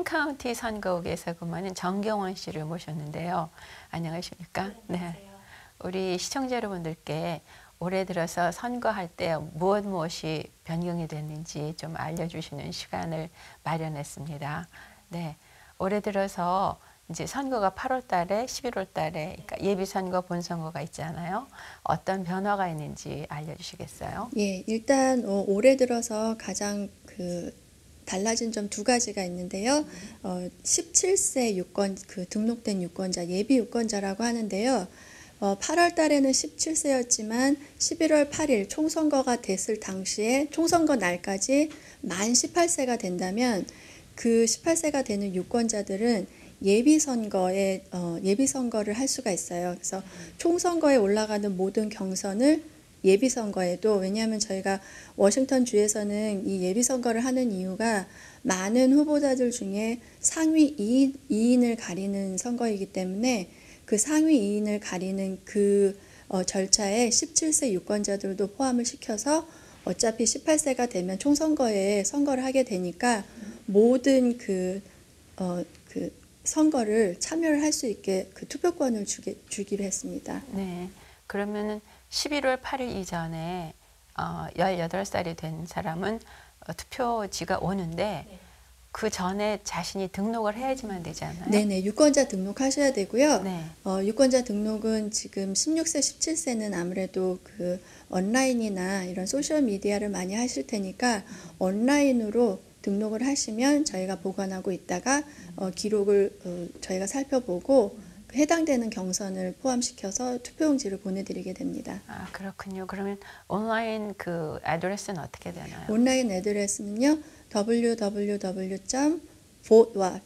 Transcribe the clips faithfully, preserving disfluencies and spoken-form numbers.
킹카운티 선거국에서 근무하는 정경원 씨를 모셨는데요. 안녕하십니까? 네, 네. 안녕하세요. 우리 시청자 여러분들께 올해 들어서 선거할 때 무엇 무엇이 변경이 됐는지 좀 알려주시는 시간을 마련했습니다. 네. 올해 들어서 이제 선거가 팔월 달에 십일월 달에 그러니까 예비선거, 본선거가 있잖아요. 어떤 변화가 있는지 알려주시겠어요? 예, 일단 어, 올해 들어서 가장 그 달라진 점 두 가지가 있는데요. 어, 십칠 세 유권 그 등록된 유권자 예비 유권자라고 하는데요. 어, 팔월 달에는 십칠 세였지만 십일월 팔일 총선거가 됐을 당시에 총선거 날까지 만 십팔 세가 된다면 그 십팔 세가 되는 유권자들은 예비 선거에 어, 예비 선거를 할 수가 있어요. 그래서 총선거에 올라가는 모든 경선을 예비 선거에도, 왜냐하면 저희가 워싱턴 주에서는 이 예비 선거를 하는 이유가 많은 후보자들 중에 상위 이 인을 가리는 선거이기 때문에 그 상위 이 인을 가리는 그 어, 절차에 십칠 세 유권자들도 포함을 시켜서 어차피 십팔 세가 되면 총선거에 선거를 하게 되니까 모든 그, 어, 그 선거를 참여를 할 수 있게 그 투표권을 주기, 주기로 했습니다. 네. 그러면은 십일월 팔일 이전에 어, 열여덟 살이 된 사람은 어, 투표지가 오는데 네. 그 전에 자신이 등록을 해야지만 되지 않나요? 네네, 유권자 등록하셔야 되고요. 네. 어, 유권자 등록은 지금 십육 세, 십칠 세는 아무래도 그 온라인이나 이런 소셜 미디어를 많이 하실 테니까 온라인으로 등록을 하시면 저희가 보관하고 있다가 어, 기록을 어, 저희가 살펴보고 그 해당되는 경선을 포함시켜서 투표용지를 보내드리게 됩니다. 아, 그렇군요. 그러면 온라인 그 애드레스는 어떻게 되나요? 온라인 애드레스는요, 더블유 더블유 더블유 점 vote와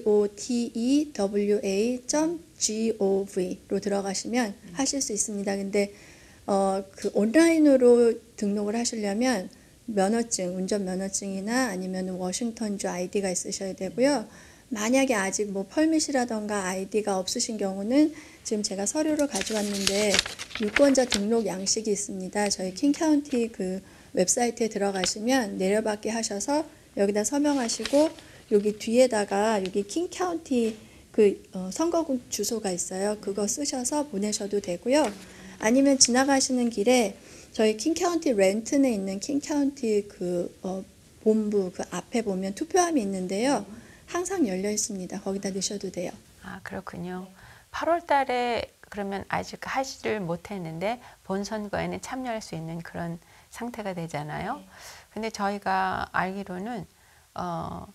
votewa 점 gov로 들어가시면 하실 수 있습니다. 근데 어, 그 온라인으로 등록을 하시려면 면허증, 운전 면허증이나 아니면 워싱턴주 아이디가 있으셔야 되고요. 만약에 아직 뭐 펄밋이라던가 아이디가 없으신 경우는 지금 제가 서류를 가져왔는데 유권자 등록 양식이 있습니다. 저희 킹카운티 그 웹사이트에 들어가시면 내려받기 하셔서 여기다 서명하시고 여기 뒤에다가 여기 킹카운티 그 어, 선거국 주소가 있어요. 그거 쓰셔서 보내셔도 되고요. 아니면 지나가시는 길에 저희 킹카운티 렌튼에 있는 킹카운티 그 어, 본부 그 앞에 보면 투표함이 있는데요. 항상 열려 있습니다. 거기다 넣으셔도 돼요. 아, 그렇군요. 팔월 달에 그러면 아직 하지를 못했는데 본선거에는 참여할 수 있는 그런 상태가 되잖아요. 근데 저희가 알기로는 어,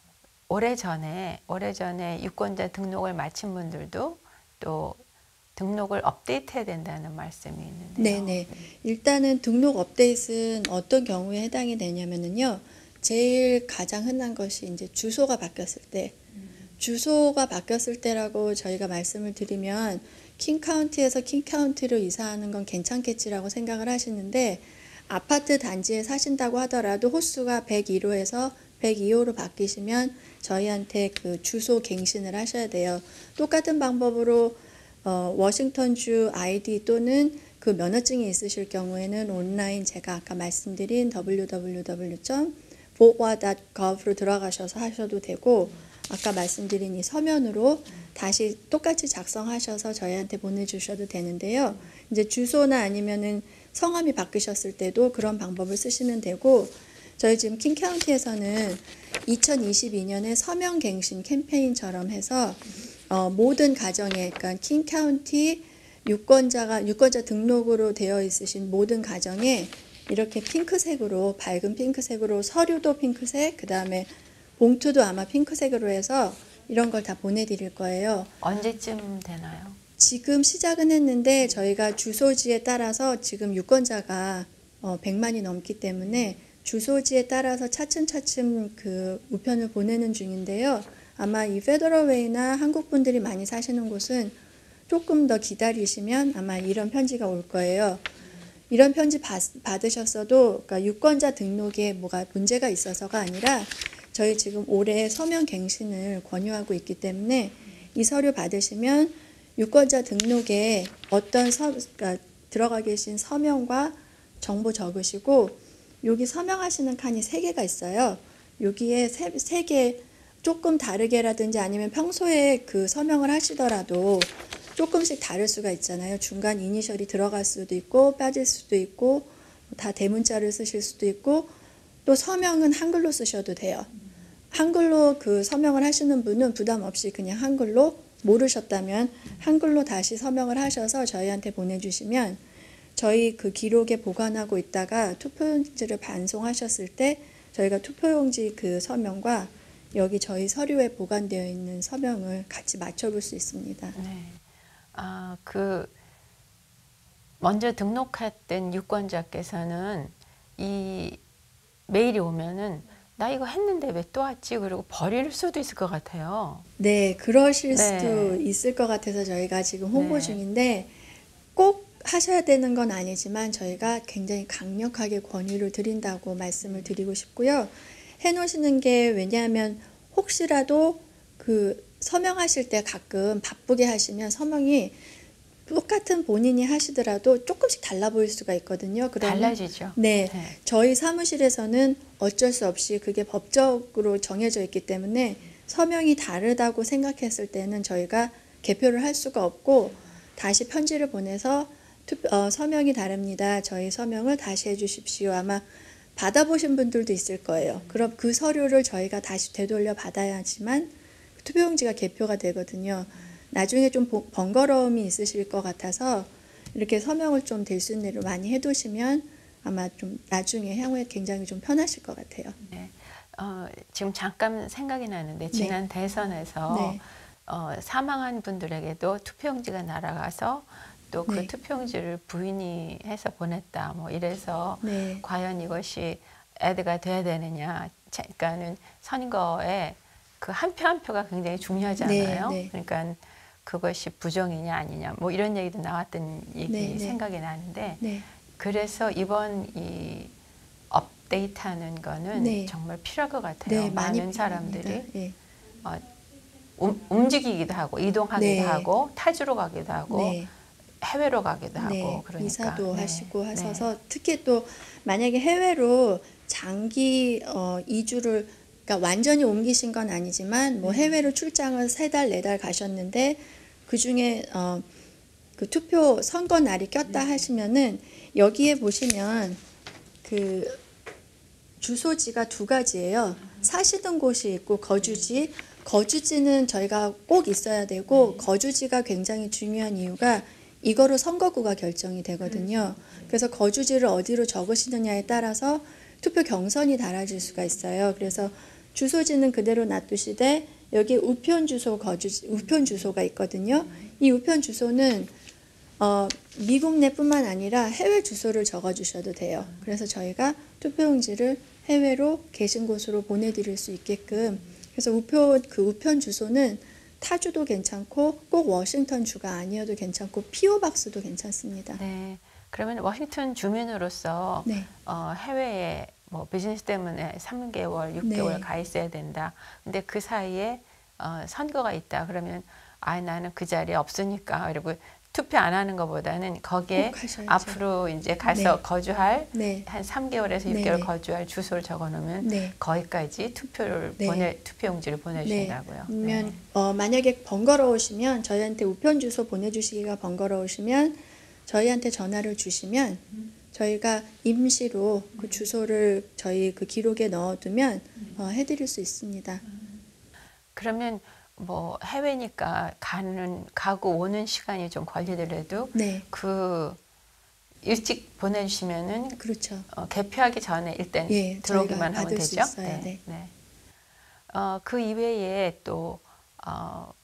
오래전에 오래전에 유권자 등록을 마친 분들도 또 등록을 업데이트해야 된다는 말씀이 있는데요. 네네. 일단은 등록 업데이트는 어떤 경우에 해당이 되냐면은요. 제일 가장 흔한 것이 이제 주소가 바뀌었을 때, 주소가 바뀌었을 때라고 저희가 말씀을 드리면 킹카운티에서 킹카운티로 이사하는 건 괜찮겠지라고 생각을 하시는데, 아파트 단지에 사신다고 하더라도 호수가 백일 호에서 백이 호로 바뀌시면 저희한테 그 주소 갱신을 하셔야 돼요. 똑같은 방법으로 어, 워싱턴주 아이디 또는 그 면허증이 있으실 경우에는 온라인 제가 아까 말씀드린 더블유 더블유 더블유 점 votewa 닷 gov로 들어가셔서 하셔도 되고, 아까 말씀드린 이 서면으로 다시 똑같이 작성하셔서 저희한테 보내주셔도 되는데요. 이제 주소나 아니면은 성함이 바뀌셨을 때도 그런 방법을 쓰시면 되고, 저희 지금 킹카운티에서는 이천이십이 년에 서명갱신 캠페인처럼 해서 어, 모든 가정에, 그러니까 킹카운티 유권자가 유권자 등록으로 되어 있으신 모든 가정에 이렇게 핑크색으로, 밝은 핑크색으로, 서류도 핑크색, 그 다음에 봉투도 아마 핑크색으로 해서 이런 걸 다 보내드릴 거예요. 언제쯤 되나요? 지금 시작은 했는데 저희가 주소지에 따라서 지금 유권자가 어, 백만이 넘기 때문에 주소지에 따라서 차츰차츰 그 우편을 보내는 중인데요. 아마 이 페더럴웨이나 한국 분들이 많이 사시는 곳은 조금 더 기다리시면 아마 이런 편지가 올 거예요. 이런 편지 받, 받으셨어도 그러니까 유권자 등록에 뭐가 문제가 있어서가 아니라 저희 지금 올해 서명 갱신을 권유하고 있기 때문에 이 서류 받으시면 유권자 등록에 어떤 서, 그러니까 들어가 계신 서명과 정보 적으시고, 여기 서명하시는 칸이 세 개가 있어요. 여기에 세, 세 개 조금 다르게라든지 아니면 평소에 그 서명을 하시더라도 조금씩 다를 수가 있잖아요. 중간 이니셜이 들어갈 수도 있고 빠질 수도 있고 다 대문자를 쓰실 수도 있고 또 서명은 한글로 쓰셔도 돼요. 한글로 그 서명을 하시는 분은 부담 없이 그냥 한글로, 모르셨다면 한글로 다시 서명을 하셔서 저희한테 보내주시면 저희 그 기록에 보관하고 있다가 투표용지를 반송하셨을 때 저희가 투표용지 그 서명과 여기 저희 서류에 보관되어 있는 서명을 같이 맞춰볼 수 있습니다. 네. 아, 그 먼저 등록했던 유권자께서는 이 메일이 오면은 나 이거 했는데 왜 또 왔지? 그리고 버릴 수도 있을 것 같아요. 네, 그러실 네. 수도 있을 것 같아서 저희가 지금 홍보 네. 중인데 꼭 하셔야 되는 건 아니지만 저희가 굉장히 강력하게 권유를 드린다고 말씀을 드리고 싶고요. 해놓으시는 게 왜냐하면 혹시라도 그 서명하실 때 가끔 바쁘게 하시면 서명이 똑같은 본인이 하시더라도 조금씩 달라 보일 수가 있거든요. 그러면 달라지죠. 네, 네. 저희 사무실에서는 어쩔 수 없이 그게 법적으로 정해져 있기 때문에 서명이 다르다고 생각했을 때는 저희가 개표를 할 수가 없고 다시 편지를 보내서 투표, 어, 서명이 다릅니다. 저희 서명을 다시 해주십시오. 아마 받아보신 분들도 있을 거예요. 그럼 그 서류를 저희가 다시 되돌려 받아야지만 투표용지가 개표가 되거든요. 나중에 좀 보- 번거로움이 있으실 것 같아서 이렇게 서명을 좀 될 수 있는 대로 많이 해두시면 아마 좀 나중에 향후에 굉장히 좀 편하실 것 같아요. 네. 어, 지금 잠깐 생각이 나는데 지난 대선에서 네. 어, 사망한 분들에게도 투표용지가 날아가서 또 그 네. 투표용지를 부인이 해서 보냈다. 뭐 이래서 네. 과연 이것이 애드가 돼야 되느냐. 자, 그러니까는 선거에 그 한 표 한 표가 굉장히 중요하잖아요. 네, 네. 그러니까 그것이 부정이냐 아니냐 뭐 이런 얘기도 나왔던 얘기 네, 네. 생각이 나는데 네. 그래서 이번 이 업데이트하는 거는 네. 정말 필요할 것 같아요. 네, 많이 많은 필요합니다. 사람들이 예. 어, 움, 움직이기도 하고 이동하기도 네. 하고 타주로 가기도 하고 네. 해외로 가기도 네, 하고 그러니까 이사도 네, 하시고 네. 하셔서 특히 또 만약에 해외로 장기 어, 이주를 그러니까 완전히 옮기신 건 아니지만 뭐 해외로 출장을 세 달, 네 달 가셨는데 그 중에 어, 그 투표 선거 날이 꼈다 하시면은 여기에 보시면 그 주소지가 두 가지예요. 사시던 곳이 있고 거주지. 거주지는 저희가 꼭 있어야 되고 거주지가 굉장히 중요한 이유가 이거로 선거구가 결정이 되거든요. 그래서 거주지를 어디로 적으시느냐에 따라서 투표 경선이 달라질 수가 있어요. 그래서 주소지는 그대로 놔두시되 여기 우편 주소 거주지 우편 주소가 있거든요. 이 우편 주소는 어, 미국 내뿐만 아니라 해외 주소를 적어주셔도 돼요. 그래서 저희가 투표용지를 해외로 계신 곳으로 보내드릴 수 있게끔 그래서 우표 그 우편 주소는 타주도 괜찮고 꼭 워싱턴 주가 아니어도 괜찮고 피오 박스도 괜찮습니다. 네. 그러면 워싱턴 주민으로서 네. 어, 해외에 뭐 비즈니스 때문에 삼 개월, 육 개월 네. 가 있어야 된다. 근데 그 사이에 어, 선거가 있다. 그러면 아 나는 그 자리에 없으니까 그리고 투표 안 하는 것보다는 거기에 꼭 하셔야죠. 앞으로 이제 가서 네. 거주할 네. 한 삼 개월에서 육 네, 개월 네. 거주할 주소를 적어 놓으면 네. 거기까지 투표를 네. 보내 투표용지를 보내주신다고요. 네. 아니면 어, 만약에 번거로우시면 저희한테 우편 주소 보내주시기가 번거로우시면 저희한테 전화를 주시면 저희가 임시로 그 주소를 저희 그 기록에 넣어두면 어, 해드릴 수 있습니다. 그러면 뭐 해외니까 가는 가고 오는 시간이 좀 걸리더라도 네, 그 일찍 보내주시면은 그렇죠. 어, 개표하기 전에 일단 예, 들어오기만 저희가 하면 받을 수 되죠. 있어요. 네. 네. 어, 그 이외에 또 어,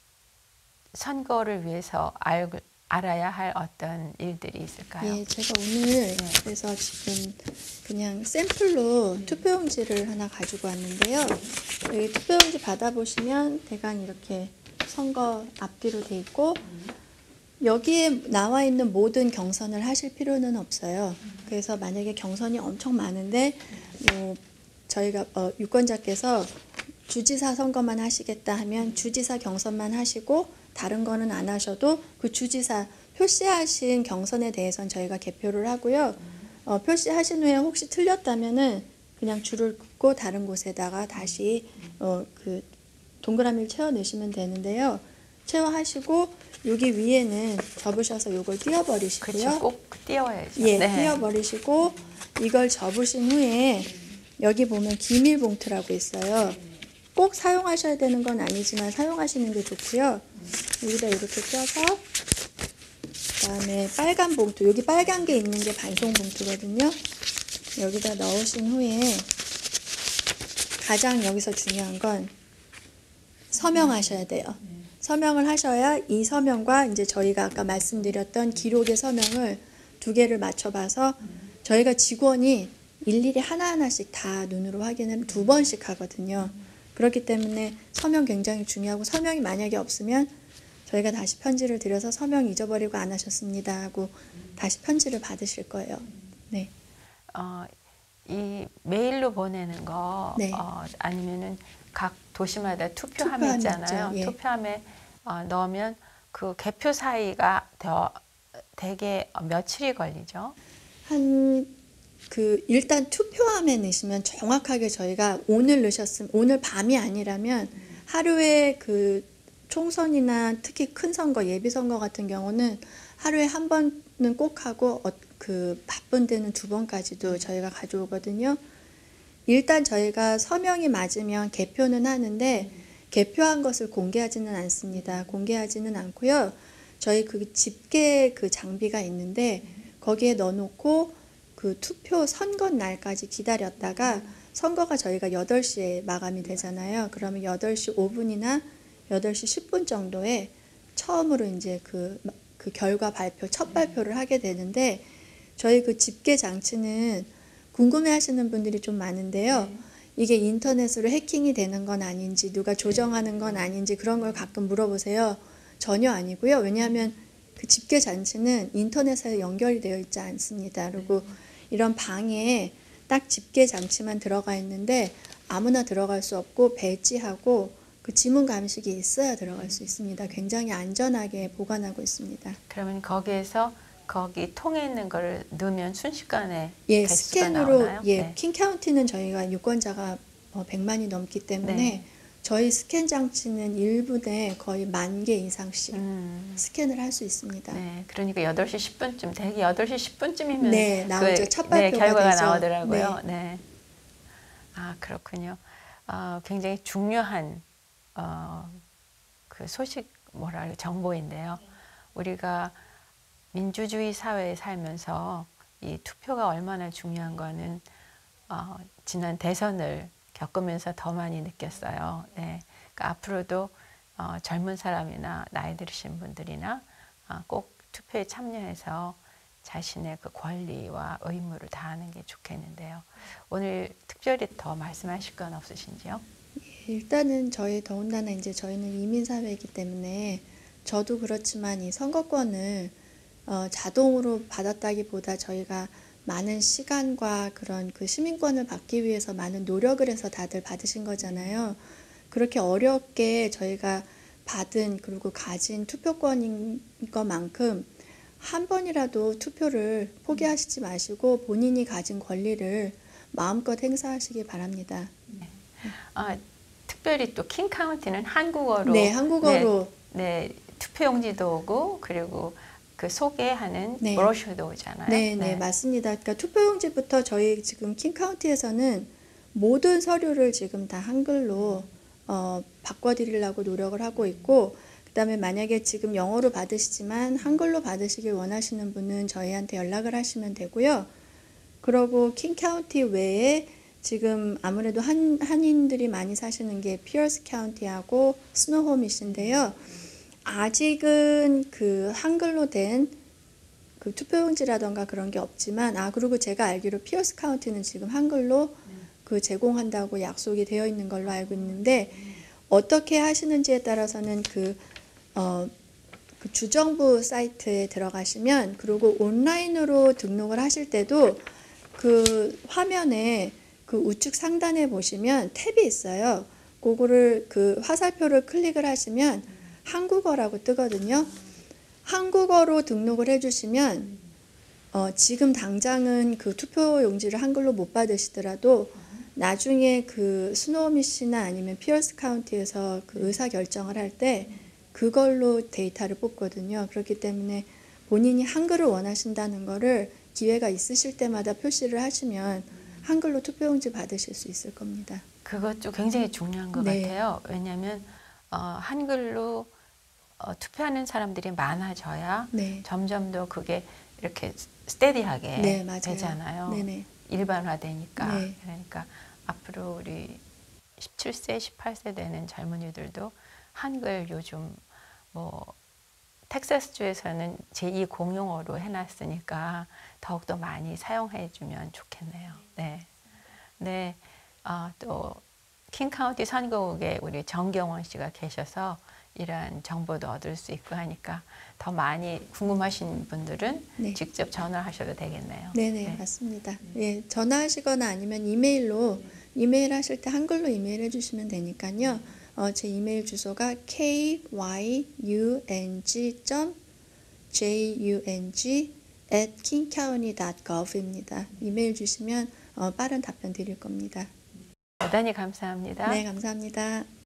선거를 위해서 알, 알아야 할 어떤 일들이 있을까요? 예, 제가 오늘 그래서 지금 그냥 샘플로 투표용지를 하나 가지고 왔는데요. 여기 투표용지 받아보시면 대강 이렇게 선거 앞뒤로 돼 있고 여기에 나와 있는 모든 경선을 하실 필요는 없어요. 그래서 만약에 경선이 엄청 많은데 뭐 저희가 어, 유권자께서 주지사 선거만 하시겠다 하면 주지사 경선만 하시고 다른 거는 안 하셔도 그 주지사 표시하신 경선에 대해서는 저희가 개표를 하고요. 어, 표시하신 후에 혹시 틀렸다면은 그냥 줄을 긋고 다른 곳에다가 다시 어, 그 동그라미를 채워 넣으시면 되는데요. 채워하시고 여기 위에는 접으셔서 요걸 띄워버리시고요. 그렇죠. 꼭 띄워야죠. 예, 네. 띄워버리시고 이걸 접으신 후에 여기 보면 기밀 봉투라고 있어요. 꼭 사용하셔야 되는 건 아니지만 사용하시는 게 좋고요. 여기다 이렇게 껴서 그다음에 빨간 봉투, 여기 빨간 게 있는 게 반송 봉투거든요. 여기다 넣으신 후에 가장 여기서 중요한 건 서명하셔야 돼요. 서명을 하셔야 이 서명과 이제 저희가 아까 말씀드렸던 기록의 서명을 두 개를 맞춰봐서 저희가 직원이 일일이 하나하나씩 다 눈으로 확인을 두 번씩 하거든요. 그렇기 때문에 서명 굉장히 중요하고 서명이 만약에 없으면 저희가 다시 편지를 드려서 서명 잊어버리고 안 하셨습니다 하고 다시 편지를 받으실 거예요. 네. 어, 이 메일로 보내는 거 네. 어, 아니면은 각 도시마다 투표함이 투표함이 있잖아요. 있죠. 예. 투표함에 어, 넣으면 그 개표 사이가 더 대개 며칠이 걸리죠. 한 그 일단 투표함에 넣으시면 정확하게 저희가 오늘 넣으셨으면 오늘 밤이 아니라면 하루에 그 총선이나 특히 큰 선거 예비 선거 같은 경우는 하루에 한 번은 꼭 하고 어, 그 바쁜 데는 두 번까지도 저희가 가져오거든요. 일단 저희가 서명이 맞으면 개표는 하는데 개표한 것을 공개하지는 않습니다. 공개하지는 않고요. 저희 그 집계 그 장비가 있는데 거기에 넣어놓고 그 투표 선거 날까지 기다렸다가 선거가 저희가 여덟 시에 마감이 되잖아요. 그러면 여덟 시 오 분이나 여덟 시 십 분 정도에 처음으로 이제 그, 그 결과 발표, 첫 발표를 하게 되는데 저희 그 집계 장치는 궁금해 하시는 분들이 좀 많은데요. 이게 인터넷으로 해킹이 되는 건 아닌지 누가 조정하는 건 아닌지 그런 걸 가끔 물어보세요. 전혀 아니고요. 왜냐하면 그 집계 장치는 인터넷에 연결이 되어 있지 않습니다. 그리고 이런 방에 딱 집계 장치만 들어가 있는데 아무나 들어갈 수 없고 배지하고 그 지문 감식이 있어야 들어갈 수 있습니다. 굉장히 안전하게 보관하고 있습니다. 그러면 거기에서 거기 통에 있는 걸 넣으면 순식간에 예, 개수가 스캔으로 나오나요? 예, 네. 킹카운티는 저희가 유권자가 어, 백만이 넘기 때문에 네. 저희 스캔 장치는 일 분에 거의 만 개 이상씩 음, 스캔을 할 수 있습니다. 네. 그러니까 여덟 시 십 분쯤 대개 여덟 시 십 분쯤이면 네, 나오죠. 첫 네, 발표가 결과가 되죠. 나오더라고요. 네. 아, 그렇군요. 어, 굉장히 중요한 어, 그 소식 뭐라 그래 정보인데요. 우리가 민주주의 사회에 살면서 이 투표가 얼마나 중요한 거는 어, 지난 대선을 겪으면서 더 많이 느꼈어요. 네. 그러니까 앞으로도 어, 젊은 사람이나 나이 들으신 분들이나 어, 꼭 투표에 참여해서 자신의 그 권리와 의무를 다하는 게 좋겠는데요. 오늘 특별히 더 말씀하실 건 없으신지요? 일단은 저희 더군다나 이제 저희는 이민 사회이기 때문에 저도 그렇지만 이 선거권을 어, 자동으로 받았다기보다 저희가 많은 시간과 그런 그 시민권을 받기 위해서 많은 노력을 해서 다들 받으신 거잖아요. 그렇게 어렵게 저희가 받은 그리고 가진 투표권인 것만큼 한 번이라도 투표를 포기하시지 마시고 본인이 가진 권리를 마음껏 행사하시기 바랍니다. 아, 특별히 또 킹카운티는 한국어로 네, 한국어로 네, 네, 투표용지도 오고 그리고 그 소개하는 네. 브로셔도 오잖아요. 네, 네, 맞습니다. 그러니까 투표용지부터 저희 지금 킹카운티에서는 모든 서류를 지금 다 한글로 어, 바꿔드리려고 노력을 하고 있고, 그다음에 만약에 지금 영어로 받으시지만 한글로 받으시길 원하시는 분은 저희한테 연락을 하시면 되고요. 그리고 킹카운티 외에 지금 아무래도 한, 한인들이 많이 사시는 게 피어스 카운티하고 스노호밋인데요. 아직은 그 한글로 된 그 투표용지라던가 그런 게 없지만, 아, 그리고 제가 알기로 피어스 카운티는 지금 한글로 그 제공한다고 약속이 되어 있는 걸로 알고 있는데, 어떻게 하시는지에 따라서는 그, 어, 그 주정부 사이트에 들어가시면, 그리고 온라인으로 등록을 하실 때도 그 화면에 그 우측 상단에 보시면 탭이 있어요. 그거를 그 화살표를 클릭을 하시면 한국어라고 뜨거든요. 한국어로 등록을 해주시면 어, 지금 당장은 그 투표 용지를 한글로 못 받으시더라도 나중에 그 스노우미시나 아니면 피어스 카운티에서 그 의사 결정을 할 때 그걸로 데이터를 뽑거든요. 그렇기 때문에 본인이 한글을 원하신다는 거를 기회가 있으실 때마다 표시를 하시면 한글로 투표용지 받으실 수 있을 겁니다. 그것도 굉장히 중요한 것 네. 같아요. 왜냐하면 어, 한글로 어, 투표하는 사람들이 많아져야 네. 점점 더 그게 이렇게 스테디하게 네, 맞아요. 되잖아요. 네네. 일반화되니까. 네. 그러니까 앞으로 우리 십칠 세, 십팔 세 되는 젊은이들도 한글 요즘 뭐 텍사스주에서는 제이 공용어로 해놨으니까 더욱더 많이 사용해주면 좋겠네요. 네. 네. 아, 또 킹카운티 선거국에 우리 정경원 씨가 계셔서 이러한 정보도 얻을 수 있고 하니까 더 많이 궁금하신 분들은 네. 직접 전화하셔도 되겠네요. 네네, 네. 맞습니다. 예, 전화하시거나 아니면 이메일로 이메일 하실 때 한글로 이메일 해주시면 되니까요. 어, 제 이메일 주소가 kyung.jung at kingcounty dot gov입니다. 이메일 주시면 어, 빠른 답변 드릴 겁니다. 대단히 감사합니다. 네, 감사합니다.